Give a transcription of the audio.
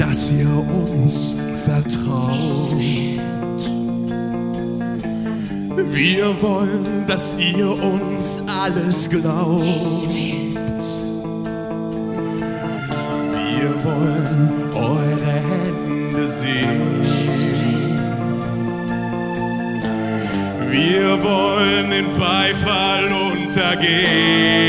dass ihr uns vertraut. Wir wollen, dass ihr uns alles glaubt. Wir wollen eure Hände sehen. Wir wollen in Beifall untergehen.